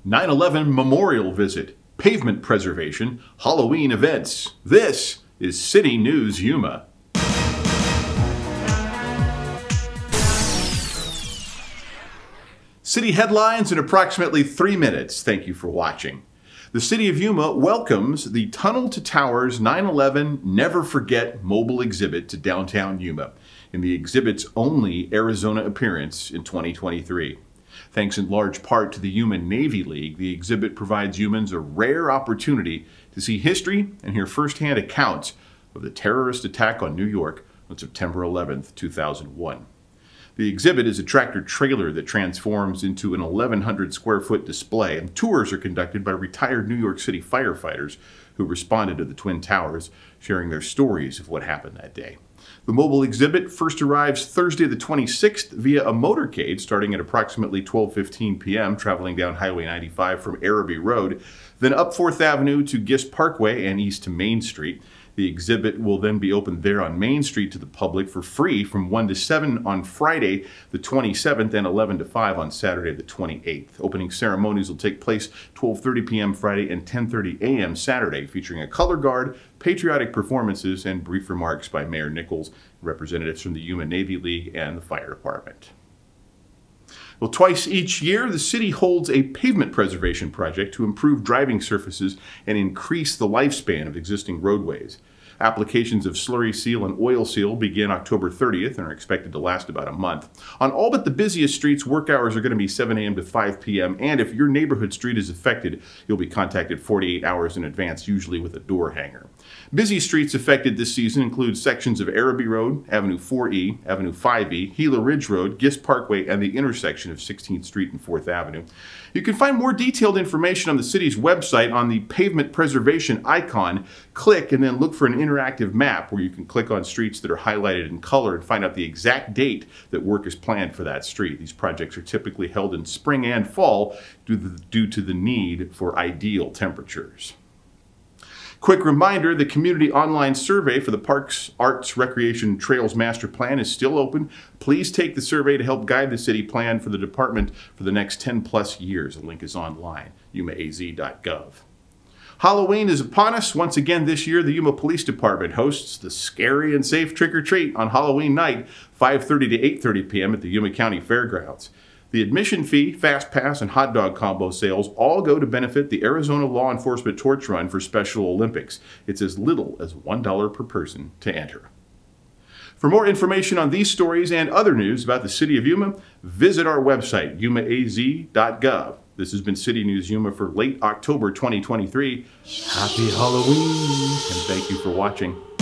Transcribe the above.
9/11 memorial visit, pavement preservation, Halloween events. This is City News Yuma. City headlines in approximately 3 minutes. Thank you for watching. The City of Yuma welcomes the Tunnel to Towers 9/11 Never Forget mobile exhibit to downtown Yuma in the exhibit's only Arizona appearance in 2023. Thanks in large part to the Yuma Navy League, the exhibit provides humans a rare opportunity to see history and hear firsthand accounts of the terrorist attack on New York on September 11th, 2001. The exhibit is a tractor-trailer that transforms into an 1,100 square foot display, and tours are conducted by retired New York City firefighters who responded to the Twin Towers, sharing their stories of what happened that day. The mobile exhibit first arrives Thursday the 26th via a motorcade starting at approximately 12:15 p.m., traveling down Highway 95 from Araby Road, then up 4th Avenue to Gist Parkway and east to Main Street. The exhibit will then be opened there on Main Street to the public for free from 1 to 7 on Friday the 27th and 11 to 5 on Saturday the 28th. Opening ceremonies will take place 12:30 p.m. Friday and 10:30 a.m. Saturday, featuring a color guard, patriotic performances, and brief remarks by Mayor Nichols, representatives from the Yuma Navy League and the Fire Department. Well, twice each year, the city holds a pavement preservation project to improve driving surfaces and increase the lifespan of existing roadways. Applications of slurry seal and oil seal begin October 30th and are expected to last about a month. On all but the busiest streets, work hours are going to be 7 a.m. to 5 p.m. And if your neighborhood street is affected, you'll be contacted 48 hours in advance, usually with a door hanger. Busy streets affected this season include sections of Araby Road, Avenue 4E, Avenue 5E, Gila Ridge Road, Gist Parkway, and the intersection of 16th Street and 4th Avenue. You can find more detailed information on the city's website on the pavement preservation icon. Click and then look for an interactive map where you can click on streets that are highlighted in color and find out the exact date that work is planned for that street. These projects are typically held in spring and fall due to the need for ideal temperatures. Quick reminder, the community online survey for the Parks, Arts, Recreation, Trails Master Plan is still open. Please take the survey to help guide the city plan for the department for the next 10 plus years. The link is online, yumaaz.gov. Halloween is upon us. Once again this year, the Yuma Police Department hosts the Scary and Safe Trick-or-Treat on Halloween night, 5:30 to 8:30 p.m. at the Yuma County Fairgrounds. The admission fee, fast pass, and hot dog combo sales all go to benefit the Arizona Law Enforcement Torch Run for Special Olympics. It's as little as $1 per person to enter. For more information on these stories and other news about the City of Yuma, visit our website, yumaaz.gov. This has been City News Yuma for late October 2023. Happy Halloween, and thank you for watching.